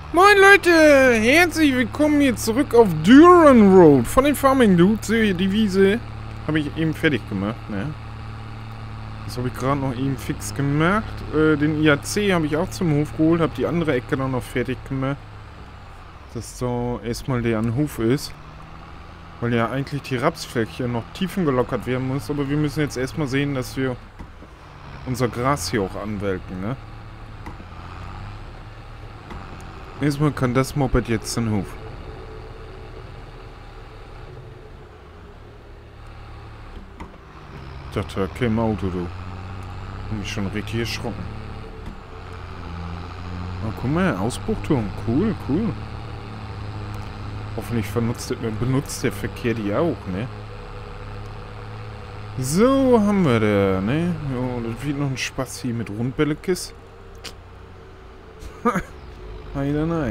Moin Leute, herzlich willkommen hier zurück auf Duran Road von den Farming Dudes. Seht ihr, die Wiese habe ich eben fertig gemacht, ne? Das habe ich gerade noch eben fix gemacht. Den IAC habe ich auch zum Hof geholt, habe die andere Ecke dann noch fertig gemacht. Dass so erstmal der an Hof ist. Weil ja eigentlich die Rapsfläche noch tiefengelockert werden muss, aber wir müssen jetzt erstmal sehen, dass wir unser Gras hier auch anwelken, ne? Erstmal kann das Moped jetzt den Hof. Ich dachte, da käme ein Auto, du. Bin ich schon richtig erschrocken. Oh, guck mal, Ausbruchturm. Cool, cool. Hoffentlich benutzt der Verkehr die auch, ne? So haben wir da, ne? Ja, das wird noch ein Spaß hier mit Rundbällekiss. Nein.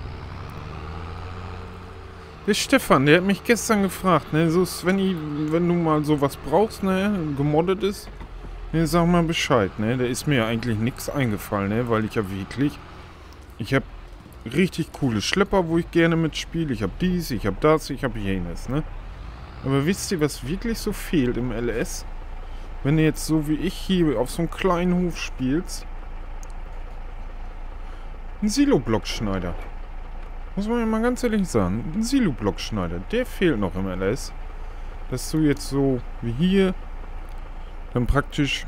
Der Stefan, der hat mich gestern gefragt, ne, so Svenny, wenn du mal sowas brauchst, ne, gemoddet ist, ne, sag mal Bescheid, ne, da ist mir ja eigentlich nichts eingefallen, ne, weil ich habe richtig coole Schlepper, wo ich gerne mitspiele, ich habe dies, ich habe das, ich habe jenes, ne. Aber wisst ihr, was wirklich so fehlt im LS? Wenn du jetzt so wie ich hier auf so einem kleinen Hof spielst, ein Silo-Blockschneider. Muss man ja mal ganz ehrlich sagen. Ein Silo-Blockschneider. Der fehlt noch im LS. Dass du jetzt so wie hier dann praktisch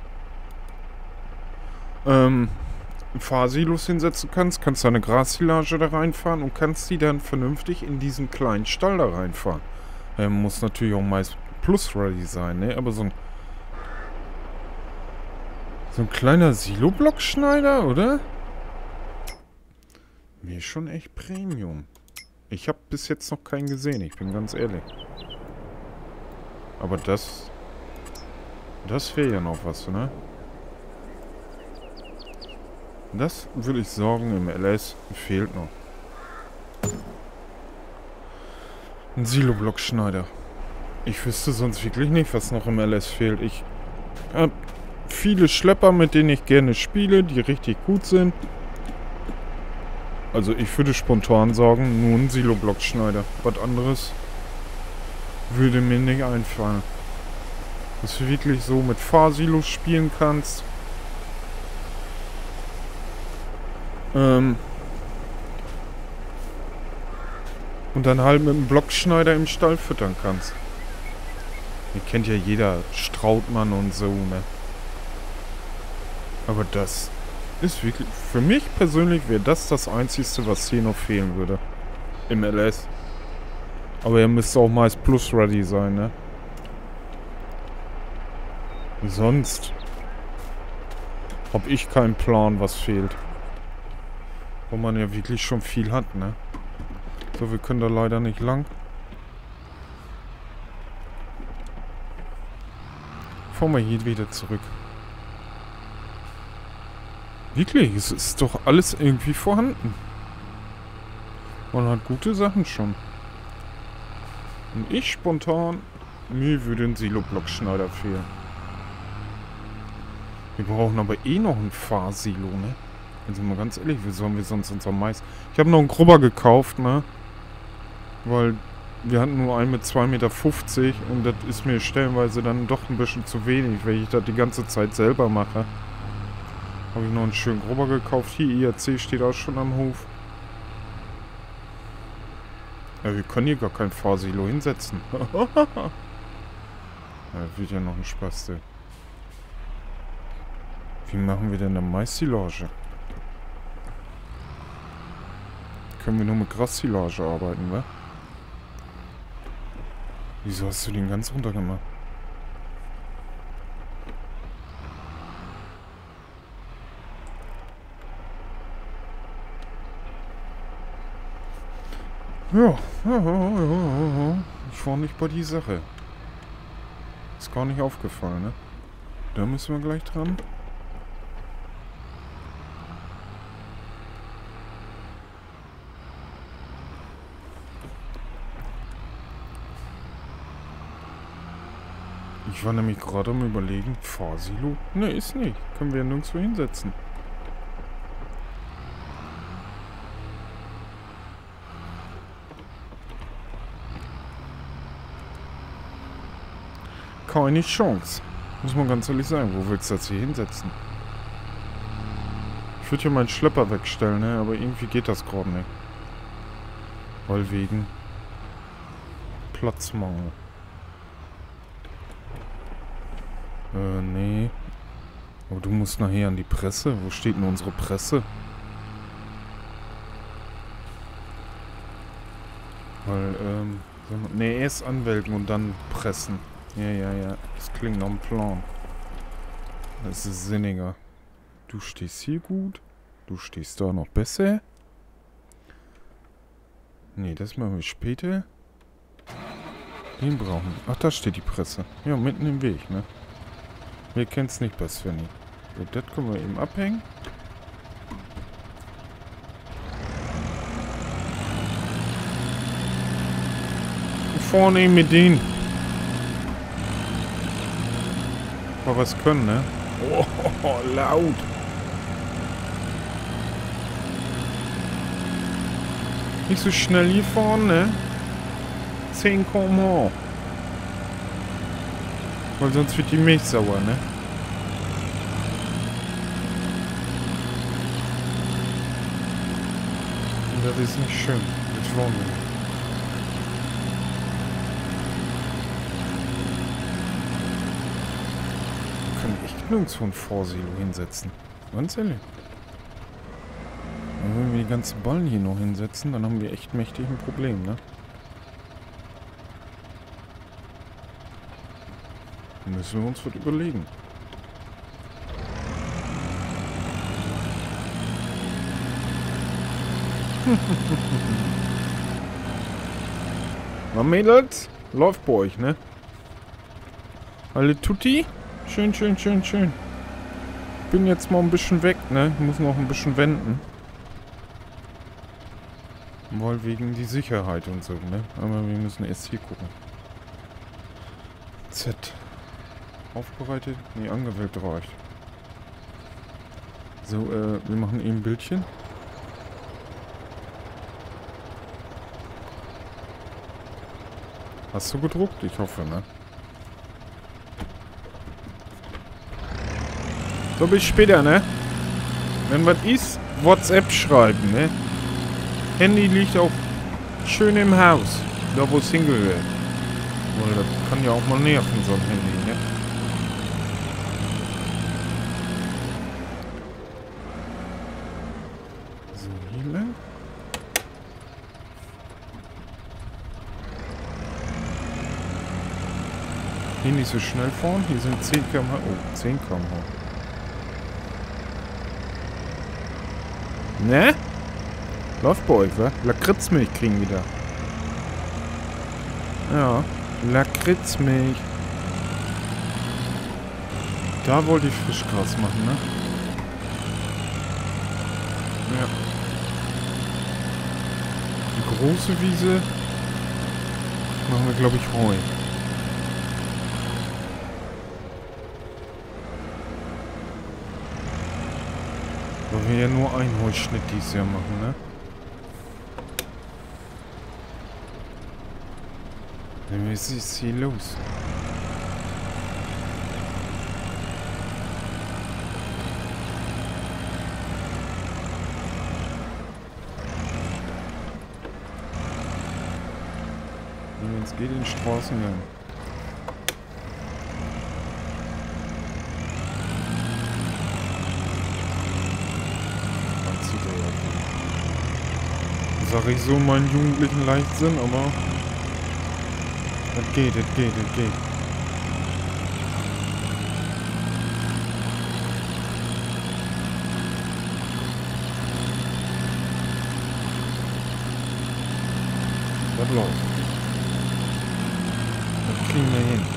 Fahrsilos hinsetzen kannst. Kannst deine Grassilage da reinfahren und kannst die dann vernünftig in diesen kleinen Stall da reinfahren. Muss natürlich auch meist plus-ready sein, ne? Aber so ein kleiner Silo-Blockschneider, oder? Mir ist schon echt Premium. Ich habe bis jetzt noch keinen gesehen, ich bin ganz ehrlich. Aber das wäre ja noch was, ne? Das würde ich sagen, im LS fehlt noch. Ein Silo-Blockschneider. Ich wüsste sonst wirklich nicht, was noch im LS fehlt. Ich habe viele Schlepper, mit denen ich gerne spiele, die richtig gut sind. Also ich würde spontan sagen, nur ein Silo-Blockschneider. Was anderes würde mir nicht einfallen. Dass du wirklich so mit Fahrsilos spielen kannst. Und dann halt mit einem Blockschneider im Stall füttern kannst. Ihr kennt ja jeder Strautmann und so, ne? Aber das ist wirklich, für mich persönlich wäre das Einzige, was hier noch fehlen würde. Im LS. Aber er müsste auch meist plus-ready sein, ne? Sonst habe ich keinen Plan, was fehlt. Wo man ja wirklich schon viel hat, ne? So, wir können da leider nicht lang. Fahren wir hier wieder zurück. Wirklich, es ist doch alles irgendwie vorhanden. Man hat gute Sachen schon. Und ich spontan, mir würde ein Silo-Blockschneider fehlen. Wir brauchen aber eh noch ein Fahrsilo, ne? Also mal ganz ehrlich, wie sollen wir sonst unser Mais... Ich habe noch einen Grubber gekauft, ne? Weil wir hatten nur einen mit 2,50 Meter und das ist mir stellenweise dann doch ein bisschen zu wenig, weil ich das die ganze Zeit selber mache. Habe ich noch einen schönen Grubber gekauft. Hier, IAC steht auch schon am Hof. Ja, wir können hier gar kein Fahrsilo hinsetzen. Ja, das wird ja noch ein Spaß, ey. Wie machen wir denn eine Mais-Silage? Können wir nur mit Grassilage arbeiten, wa? Wieso hast du den ganz runter gemacht? Ja. Ich war nicht bei die Sache. Ist gar nicht aufgefallen, ne? Da müssen wir gleich dran. Ich war nämlich gerade am Überlegen, Fahrsilo? Ne, ist nicht. Können wir ja nirgendwo hinsetzen. keine Chance. Muss man ganz ehrlich sagen. Wo willst du das hier hinsetzen? Ich würde hier meinen Schlepper wegstellen, ne? Aber irgendwie geht das gerade nicht. Weil wegen Platzmangel. Nee. Aber du musst nachher an die Presse. Wo steht denn unsere Presse? Weil, nee, erst anmelden und dann pressen. Ja. Das klingt nach einem Plan. Das ist sinniger. Du stehst hier gut. Du stehst da noch besser. Nee, das machen wir später. Den brauchen wir. Ach, da steht die Presse. Ja, mitten im Weg, ne? Wir kennen's nicht bei Svenny. So, das können wir eben abhängen. Und vorne eben mit denen. Aber was können, ne? Oh, laut. Nicht so schnell hier vorne, ne? 10 km/h. Weil sonst wird die Milch sauer, ne? Und das ist nicht schön. Das wollen wir nicht. Wir können echt nirgendwo ein Vorsilo hinsetzen. Ganz ehrlich. Und wenn wir die ganzen Ballen hier noch hinsetzen, dann haben wir echt mächtig ein Problem, ne? Dann müssen wir uns was überlegen. Na Mädels, läuft bei euch, ne? Alle tutti? Schön. Bin jetzt mal ein bisschen weg, ne? Ich muss noch ein bisschen wenden. Weil wegen die Sicherheit und so, ne? Aber wir müssen erst hier gucken. Z. Aufbereitet? Ne, angewählt reicht. So, wir machen eben ein Bildchen. Hast du gedruckt? Ich hoffe, ne? So, bis später, ne? Wenn was ist, WhatsApp schreiben, ne? Handy liegt auch schön im Haus. Da, wo es hingehört. Weil das kann ja auch mal nerven, so ein Handy, ne? So, hier lang. Hier nicht so schnell fahren. Hier sind 10 km/h. Oh, 10 km/h. Ne? Läuft bei euch, wa? Lakritzmilch kriegen wir da. Ja, Lakritzmilch. Da wollte ich Frischgras machen, ne? Ja. Die große Wiese machen wir, glaube ich, Heu. Weil wir ja nur einen Heuschnitt dieses Jahr machen, ne? Was ist hier los? Wenn es geht, in Straßengang. Sag ich so meinen jugendlichen Leichtsinn, aber das geht. Das läuft. Das kriegen wir hin.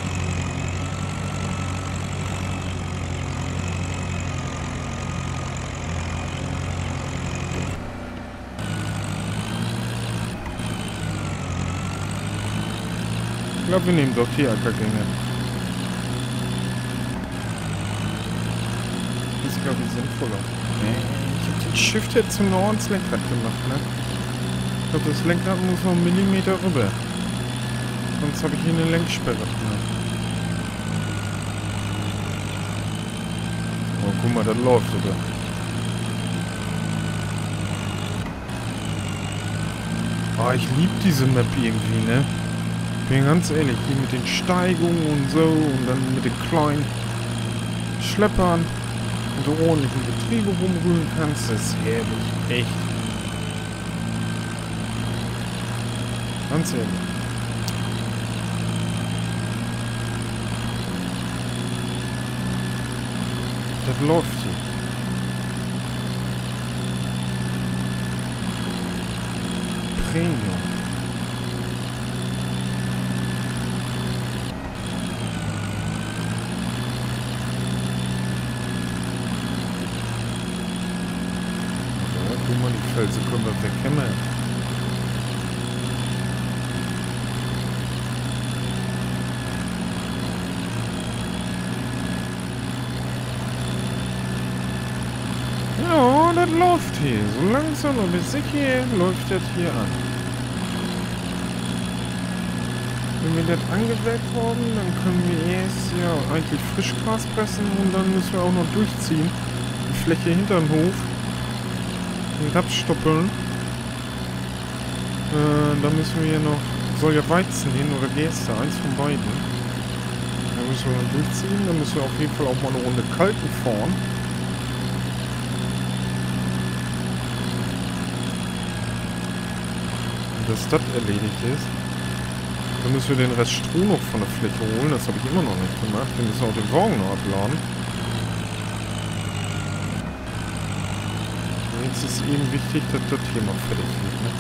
Ich glaube, wir nehmen doch die Ackergänge. Das ist, glaube ich, sinnvoller. Ich habe den Shift jetzt zum ins Lenkrad gemacht, ne? Ich glaube, das Lenkrad muss noch einen Millimeter rüber. Sonst habe ich hier eine Lenksperre drin. guck mal, das läuft sogar. Oh, ich liebe diese Map irgendwie, ne? Bin ganz ehrlich, die mit den Steigungen und so und dann mit den kleinen Schleppern und so ordentlichen Getriebe rumrühren kannst, das ist herrlich. Echt. Ganz ehrlich. Das läuft hier. Premium. Ja, guck mal, die Felsen können wir weghämmern. Ja, das läuft hier. So langsam aber sicher läuft das hier an. Wenn wir das angeweckt haben, dann können wir erst ja eigentlich Frischgras pressen und dann müssen wir auch noch durchziehen. Die Fläche hinter dem Hof. Den Raps stoppeln. Da müssen wir noch, soll ja Weizen hin oder Gerste, eins von beiden. Da müssen wir dann durchziehen. Dann müssen wir auf jeden Fall auch mal eine Runde Kalten fahren. Dass das erledigt ist. Dann müssen wir den Rest Stroh noch von der Fläche holen. Das habe ich immer noch nicht gemacht. Wir müssen auch den Wagen noch abladen. Und jetzt ist eben wichtig, dass das hier mal fertig wird. Ne?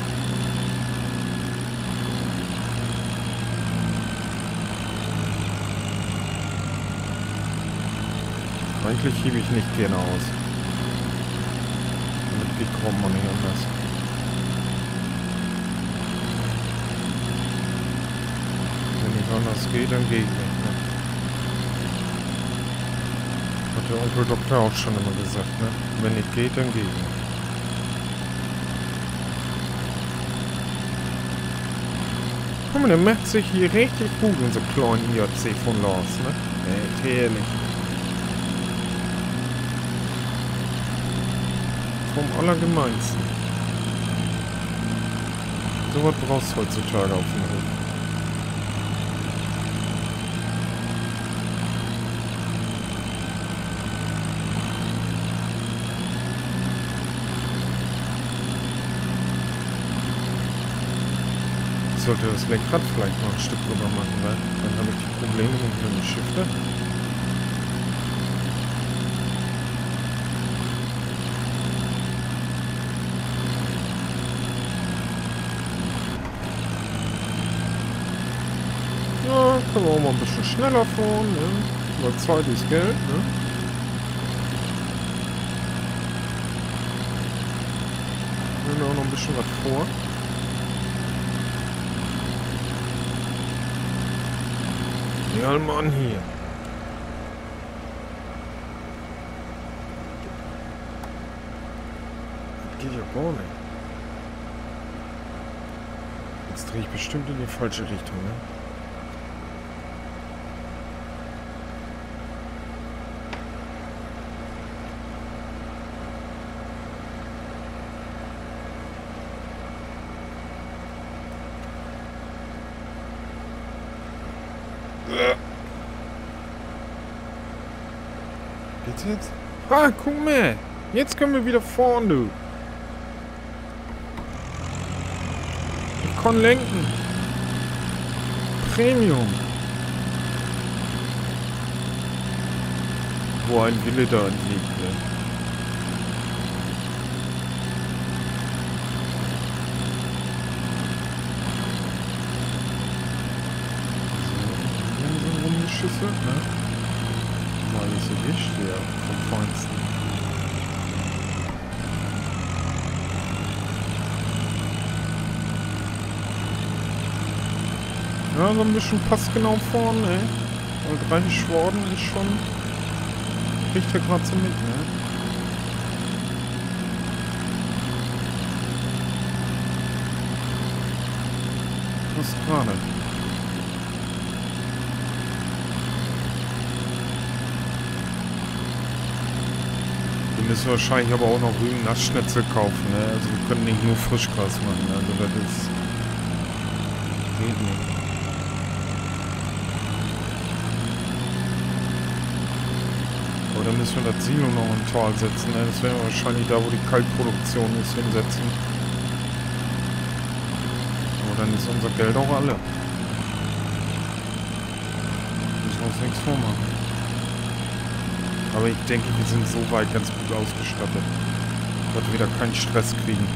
Eigentlich hebe ich nicht gerne aus. Damit geht kaum man nicht anders. Wenn das geht, dann geht nicht. Ne? Hat der Onkel Doktor auch schon immer gesagt, ne? Wenn nicht geht, dann geht nicht. Guck mal, der macht sich hier richtig gut, unser kleiner IAC von Lars, ne? Echt herrlich. Vom Allergemeinsten. So was brauchst du heutzutage auf dem Hof. Sollte das Lenkrad vielleicht noch ein Stück rüber machen, weil dann habe ich die Probleme mit dem Shifter. Ja, können wir auch mal ein bisschen schneller fahren, ne? Weil Zeit ist Geld, ne? Wir haben auch noch ein bisschen was vor. Ja, Mann, hier. Das geht ja gar nicht. Jetzt drehe ich bestimmt in die falsche Richtung, ne? Geht's jetzt? Ah, guck mal. Jetzt können wir wieder fahren, du. Ich kann lenken. Premium. Wo ein Wille da liegt, ne? So rumgeschüsselt, ne? Mal nicht so wischt, ja, vom Feinsten. Ja, so ein bisschen passgenau fahren, ne? Weil 3 Schwaden ist schon... Kriegt ja gerade so mit, ne? Was gerade? Wir müssen wahrscheinlich aber auch noch Rügen-Nassschnitzel kaufen, ne? Also wir können nicht nur Frischgras machen, also das ist... geht nicht. Aber dann müssen wir das Silo noch im Tal setzen, ne? Das werden wir wahrscheinlich da, wo die Kaltproduktion ist, hinsetzen. Aber dann ist unser Geld auch alle. Müssen wir uns nichts vormachen. Aber ich denke, wir sind so weit ganz gut ausgestattet, dass wir da keinen Stress kriegen.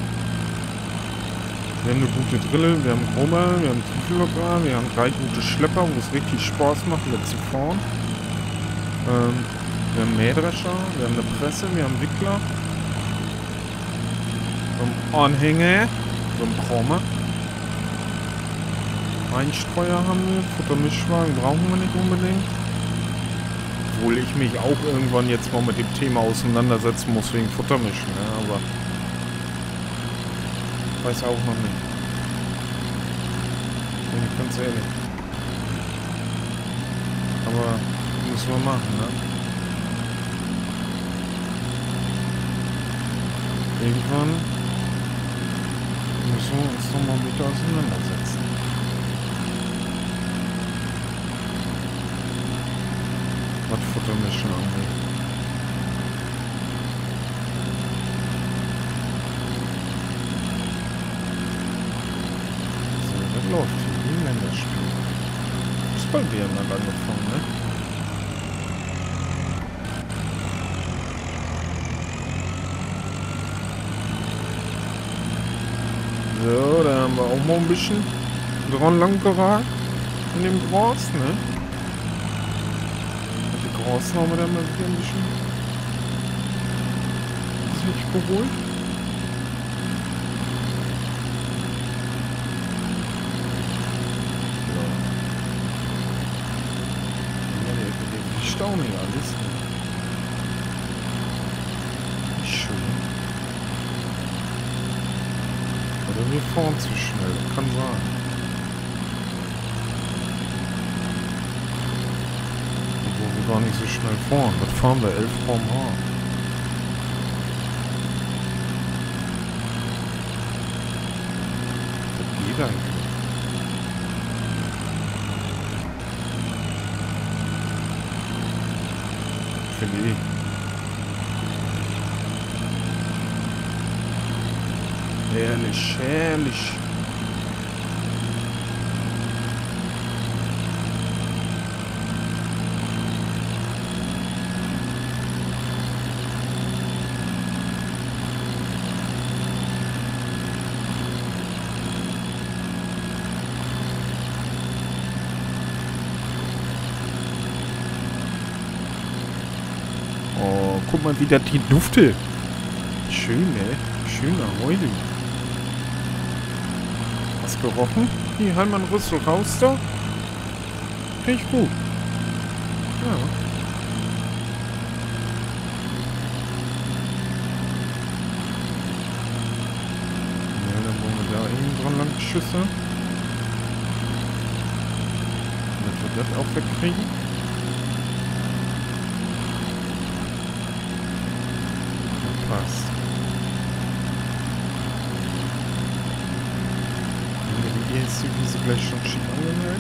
Wir haben eine gute Drille, wir haben Grummer, wir haben Tiefellocker, wir haben 3 gute Schlepper, wo es richtig Spaß macht mit zu fahren. Wir haben Mähdrescher, wir haben eine Presse, wir haben Wickler. Wir haben Anhänger, wir haben Krommer. Einstreuer haben wir, Futtermischwagen brauchen wir nicht unbedingt. Obwohl ich mich auch irgendwann jetzt mal mit dem Thema auseinandersetzen muss wegen Futtermischen, ne? Aber ich weiß auch noch nicht. Bin ich ganz ehrlich. Aber müssen wir machen, ne? Irgendwann müssen wir uns nochmal mit auseinandersetzen. Was Futtermischen angeht. So, das läuft hier wie ein Länderspiel. Fußball-WM hat angefangen, ne? So, da haben wir auch mal ein bisschen dran lang geragt in dem Gras, ne? Ausnahme dann mal wieder ein bisschen sich beruhigt. Ja. Der Stauning alles. Schön. Oder wir fahren zu schnell, kann sein. Gar nicht so schnell fahren. Was fahren wir? 11 km/h. Das geht eigentlich. Finde ich. Herrlich, herrlich. Guck mal, wie das die duftet. Schön, ne? Schöner Heule. Hast du gerochen? Die Heimann Rüssel raus da? Finde ich gut. Ja. Ja, dann wollen wir da eben dran lang Schüsse. Damit wir das auch wegkriegen. Passt. Die erste Wiese gleich schon schick angemeldet.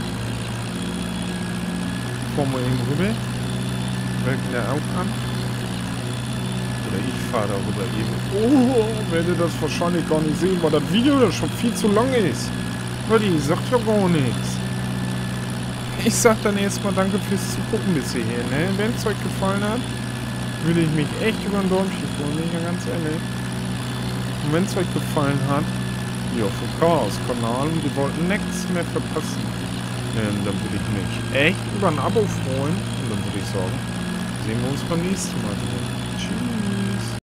Fahren wir eben rüber. Melden der auch an. Oder ich fahre darüber eben. Oh, werde das wahrscheinlich gar nicht sehen, weil das Video das schon viel zu lang ist. Weil die sagt ja gar nichts. Ich sag dann erstmal danke fürs Zugucken bis hierhin, ne? Wenn es euch gefallen hat, würde ich mich echt über ein Däumchen freuen, bin ich ja ganz ehrlich. Und wenn es euch gefallen hat, ja, vom Chaos-Kanal und ihr wollt nichts mehr verpassen, dann würde ich mich echt über ein Abo freuen. Und dann würde ich sagen, sehen wir uns beim nächsten Mal wieder.